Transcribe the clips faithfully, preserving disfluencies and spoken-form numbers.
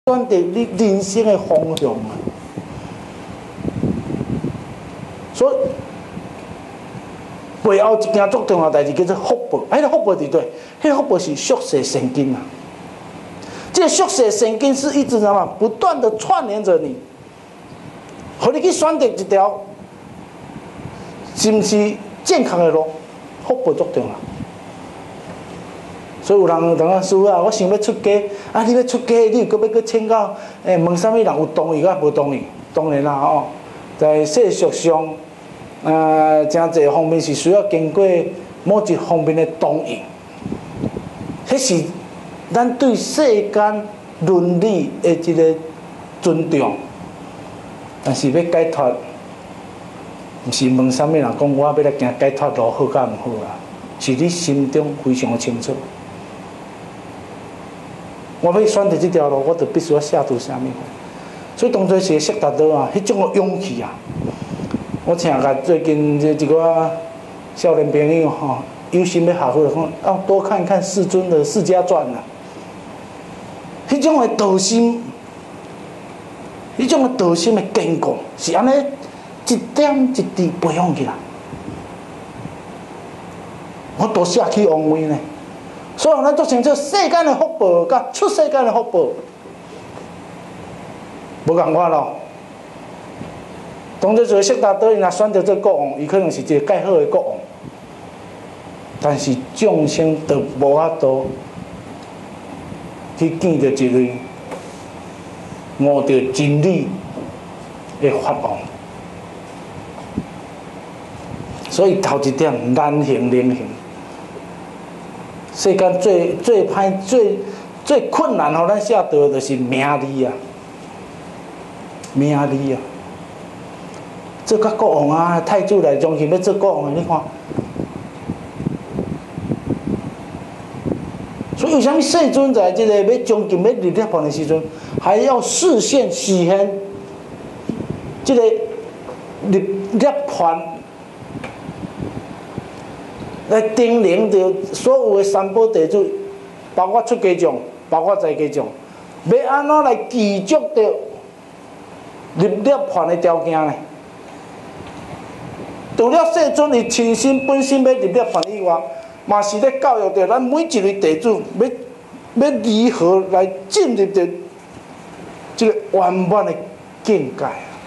选择你人生的方向啊。所以背后一件最重要的代志叫做福报。哎，那福报伫对，迄个福报是宿世神经啊。这个宿世神经是一直什么不断的串联着你，和你去选择一条是不是健康的路，福报最重要。所以有人当啊，师傅啊，我想要出家，啊，你要出家，你又搁要去请教，诶、欸，问啥物人有同意，甲无同意？当然啦，哦，在世俗上，呃，真侪方面是需要经过某一方面的同意，迄是咱对世间伦理的一个尊重。但是要解脱，毋是问啥物人讲我要来行解脱路好甲毋好啦，是你心中非常清楚。我要选择这条路，我就必须要下图啥物。所以当初是识达到啊，迄种的勇气啊。我请甲最近这一寡少年朋友吼，有心要学佛，讲要多看看世尊的《释迦传》啊。迄种的道心，迄种的道心的坚固，是安尼一点一滴培养起来。我多下去王位呢。所以咱做成这世间的福报，甲出世间的福报，无共款咯。当初做识达多，伊若选择做国王，伊可能是一个介好的国王，但是众生都无法度去见到一位悟到真理的法王。所以头一点难行能行。世间最最歹、最最困难，互咱下道就是名利啊，名利啊。做甲国王啊，太子来将军要做国王，你看。所以为什么世尊在这个要将军要入涅槃的时阵，还要视线许愿，这个入涅槃？来叮咛着所有的三宝弟子，包括出家众，包括在家众，要安怎来记住着入涅槃的条件呢？除了世尊伊亲身本身要入涅槃以外，嘛是咧教育着咱每一位弟子，要要如何来进入着这个圆满的境界。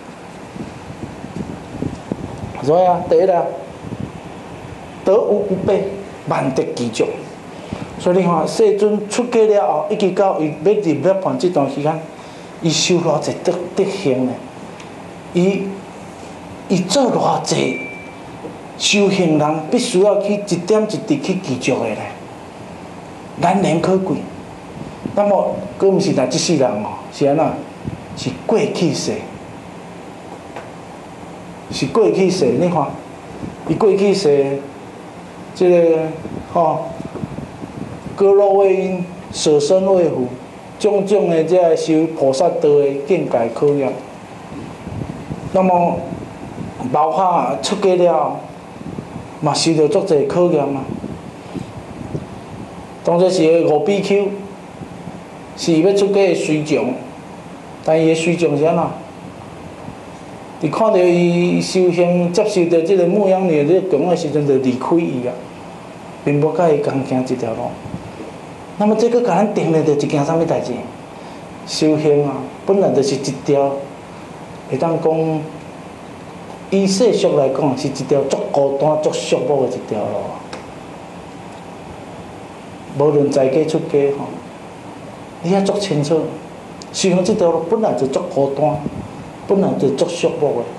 所以啊，第一啦。得无不备，万得其中。所以你看，世尊出家了后，一直到伊要入涅槃这段时间，伊修偌济德德行呢？伊伊做偌济修行人必须要去一点一滴去记住的呢，难能可贵。那么，佫毋是咱这世人哦，是安怎？是过去世，是过去世。你看，伊过去世。这个吼，各路为因舍身为父，种种的这个修菩萨道的境界考验。那么，包括出家了，嘛受到足侪考验啊。当初是五比丘，是伊要出家的随从，但伊的随从是安怎？你看到伊修行接受到这个牧羊女这个供的时阵，就离开伊啊，并无甲伊共行这条路。那么这个甲咱定了着一件啥物代志？修行啊，本来就是一条，会当讲，以世俗来讲，是一条足孤单、足寂寞的一条路。无论在家出家吼，你也足清楚，修行这条路本来就足孤单。本来就足寂寞的。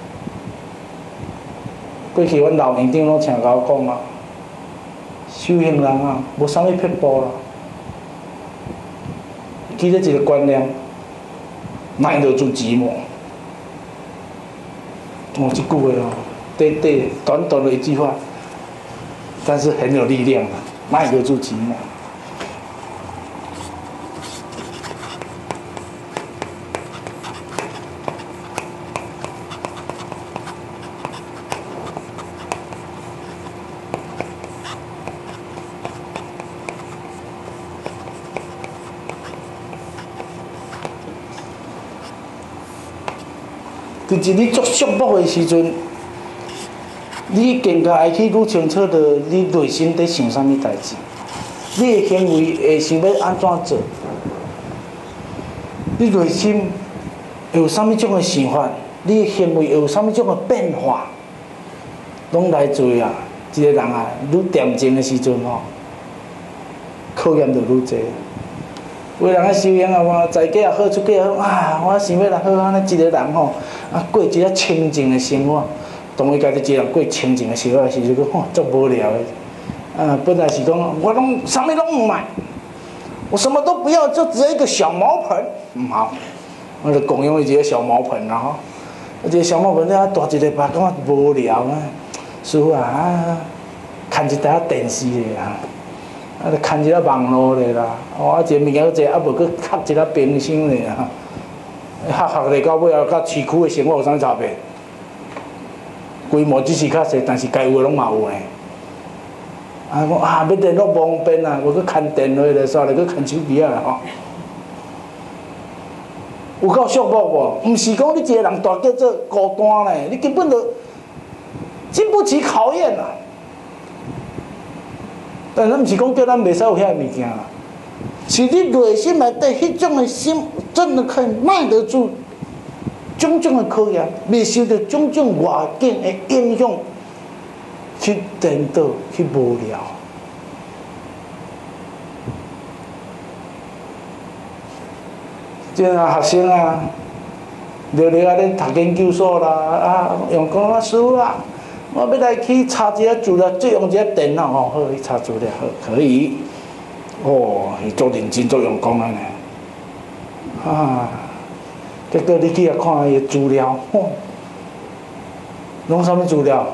过去阮老院长拢常甲我讲啊，修行人啊，无啥物撇步啦。记得一个观念，耐得住寂寞。哦，这句话哦，短短短短的一句话，但是很有力量的，耐得住寂寞。 就是你做寂寞的时阵，你更加会去愈清楚着你内心在想啥物代志，你的行为会想要安怎做，你内心会有啥物种的想法，你的行为会有啥物种的变化，拢来自啊，一个人啊，愈恬静的时阵吼，考验就愈济。有人啊修行啊，我在家也好，出家也好，啊，我想要来好安尼一个人吼，啊过一个清静的生活。当伊家己一个人过清静的生活的时阵，讲吼足无聊的。啊，本来是讲我拢啥物拢唔买，我什么都不要，就只有一个小毛盆，唔好，我就共用一个小毛盆啦吼。一个小毛盆了，大一个吧，感觉无聊啊。师傅啊，啊，看一台电视咧啊。啊，就看一下网络咧啦，哦，啊，一个物件个啊，无去敲一下冰箱咧啊，学学咧到尾啊，甲市区的生活有啥差别？规模只是较细，但是该有的拢嘛有诶。啊，讲啊，要电脑方便啊，无去看电话咧，煞咧去看手机啊吼。有够寂寞无？毋是讲你一个人大叫做孤单咧，你根本就经不起考验啊。但咱毋是讲叫咱袂使有遐物件啦，是你内心内底迄种的心，真的可以耐得住种种的考验，未受到种种外境的影响，去颠倒，去无聊。即啊学生啊，聊聊啊，咧读研究所啦，啊，用讲啊师傅啊。我要来去查一下资料，即用一下电脑哦，好去查资料，好可以。哦，伊做认真做用功啊呢。啊，结果你去啊看伊资料，吼，拢啥物资料？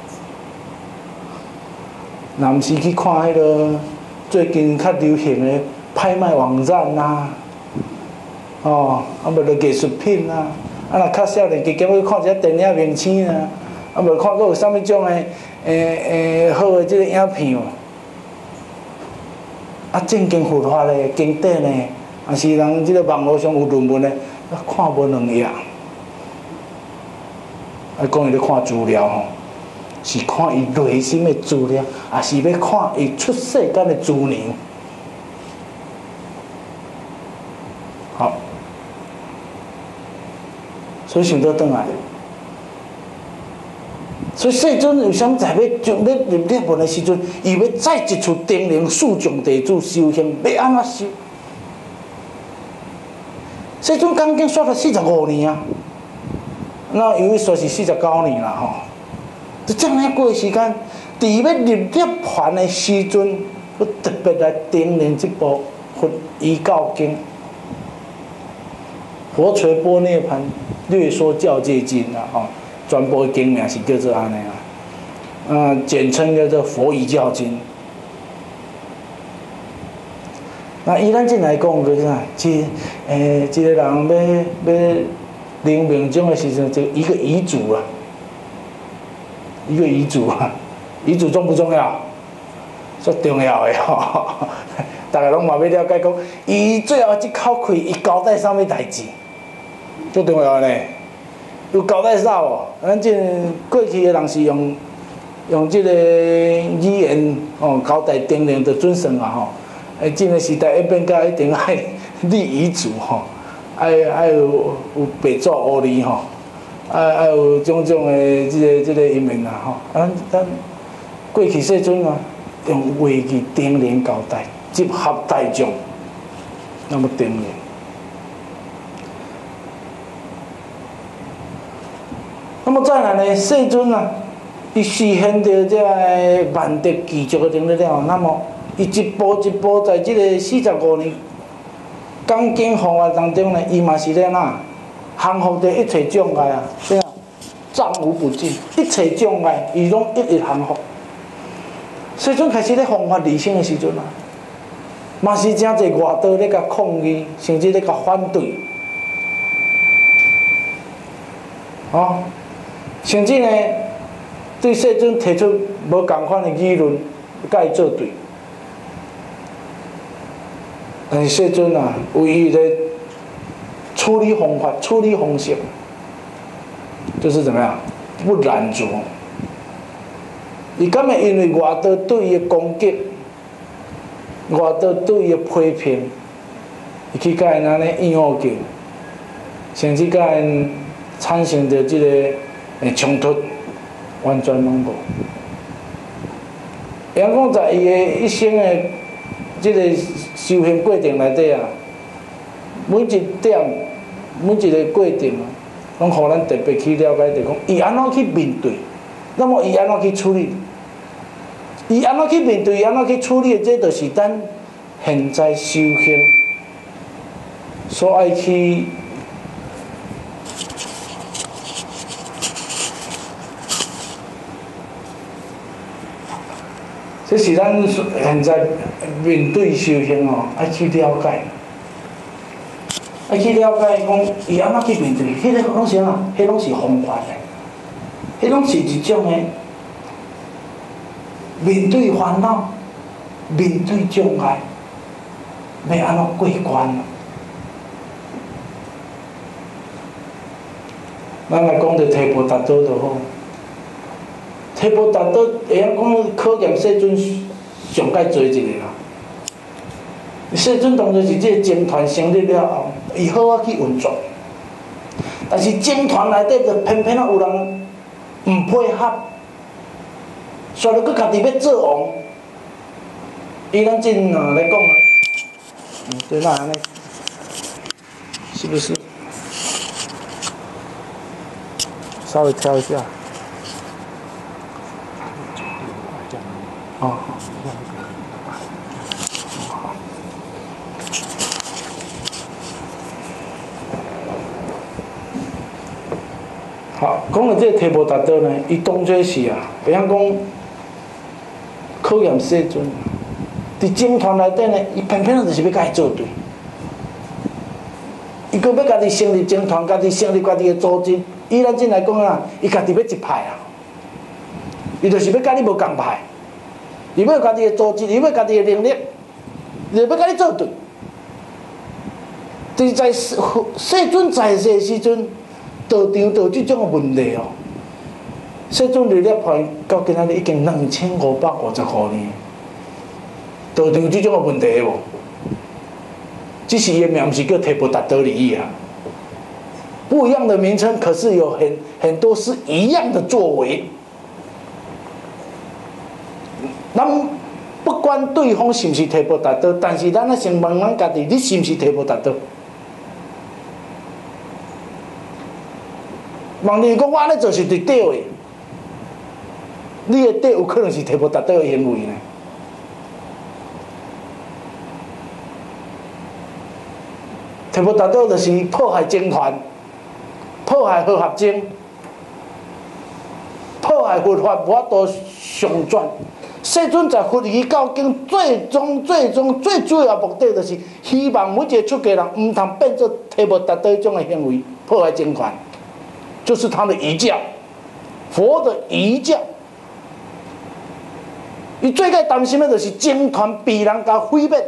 若毋是去看迄个最近较流行的拍卖网站呐，哦，啊无着艺术品啊，啊若较少年家己要去看一下电影明星啊。啊，无看过有啥物种诶诶诶好诶，即个影片哦。啊，正经佛法诶经典诶，啊是人即个网络上有论文诶，啊看无两页。啊，讲伊咧看资料吼，是看伊内心诶资料，也是要看伊出世间诶资料。好，所以想倒转来。所以世尊有啥物在要就要入涅槃的时阵，伊要再一次叮咛四众弟子修行要安怎修？世尊刚经说了四十五年啊，那有一说是四十九年啦吼。就这样过的时间，伫要入涅槃的时阵，我特别来叮咛这部《佛遗教经》，佛垂般涅槃略说教戒经啦吼。全部经名是叫做安尼啊，嗯，简称叫做《佛遗教经》。那以咱进来讲，就是啥？即诶，一个人要要临命终的时阵，就一个遗嘱啊，一个遗嘱啊，遗嘱重不重要？足重要的吼，大家拢嘛要了解讲，伊最后一口气，伊交代啥物代志，足重要呢。有交代啥哦？咱即过去的人是用用即个语言哦交代叮咛的准算啊吼。诶，即个时代一变甲一定爱立遗嘱吼，爱爱有有白纸黑字吼，爱爱有种种的即个即个因缘啊吼。咱咱过去世尊啊，用话语叮咛交代，集合大众，那么叮咛。那么再来呢，世尊啊，伊实现着这个万德具足的能力了，那么伊一步一步在这个四十五年讲经方法当中呢，伊嘛是咧哪降服着一切障碍啊，对啊，障无不尽，一切障碍伊拢一一降服。世尊开始咧弘法利生的时阵啊，嘛是真侪外道咧甲抗议，甚至咧甲反对，哦。甚至呢，对世尊提出无共款的议论，甲伊作对。但是世尊啊，有伊的处理方法、处理方式， 就是怎么样不染着。伊敢会因为外道对伊的攻击，外道对伊的批评，伊去甲因安尼厌恶叫，甚至甲因产生着即个诶冲突，完全拢无。伊讲在伊的一生的即个修行过程内底啊，每一点、每一个过程啊，拢互咱特别去了解，就讲伊安怎去面对，那么伊安怎去处理。伊安怎去面对，安怎去处理，这就是咱现在修行所爱去这是咱现在面对修行哦，爱去了解，爱去了解讲伊安怎去面对，迄个拢是啥？迄拢是方法的，迄拢是一种的。面对烦恼，面对障碍，要安怎过关？咱来讲着提婆达多就好。提婆达多会晓讲考验世尊上界做一个啦。世尊当然是这个僧团成立了后，伊好啊去运作，但是僧团内底就偏偏啊有人唔配合。煞了，佮家己要做王，伊咱真啊来讲啊，嗯，对那安尼，是不是？稍微调一下。哦。好，讲到这个提婆达多呢，伊当作是啊，会晓讲。考验世尊，伫僧团内底呢，伊偏偏就是要甲伊做对。伊阁要家己成立僧团，家己成立家己的组织。以咱真来讲啊，伊家己要一派啊，伊就是要甲你无共派，伊要家己的组织，伊要家己的能力，伊要甲你做对。就是在世尊在世的时阵，道场就有即种问题哦。世尊历练派到今仔日已经两千五百五十五年，道场有即种个问题无？只是伊的名是叫提婆达多而已啊，不一样的名称，可是有很很多是一样的作为。咱不管对方是毋是提婆达多，但是咱啊先问咱家己，你是毋是提婆达多？问你讲我安尼做是对的。你的底有可能是提婆达多的行为呢？提婆达多就是破坏僧团，破坏和合僧，破坏佛法无法度上转。世尊在佛语教经最终、最终、最主要目的，就是希望每一个出家人唔通变做提婆达多种的行为，破坏僧团，就是他的遗教，佛的遗教。伊最该担心的就是僧团被人甲毁灭，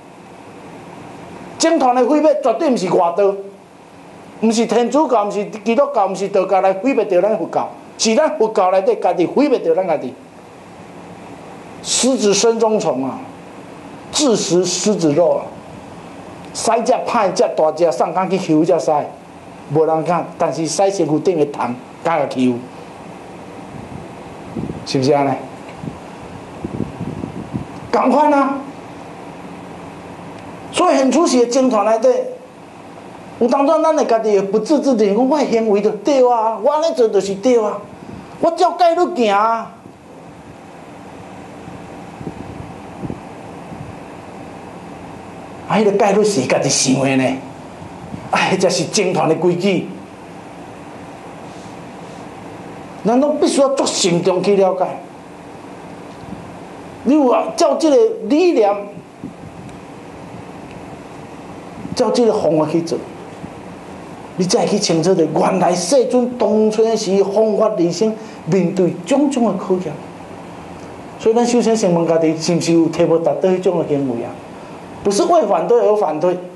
僧团的毁灭绝对毋是外道，毋是天主教，毋是基督教，毋是道教来毁灭掉咱佛教，是咱佛教内底家己毁灭掉咱家己。狮子身中虫啊，自食狮子肉啊，狮只歹只大只，上敢去欺负只狮，无人敢，但是狮身躯顶的虫敢甲欺负，是不是安尼？同款啊！所以很出息的僧团内底，有当中咱会家己会不自知地讲，我的行为就对啊，我安尼做就是对啊，我照戒律行啊。啊，迄个戒律是家己想的呢，啊，迄才是僧团的规矩。咱拢必须要足慎重去了解。你有啊，照这个理念，照这个方法去做，你才会去清楚的，原来世尊当初是方法人生面对种种的考验。所以咱首先先问家己，是毋是有提婆达多迄种的行为啊？不是为反对而反对，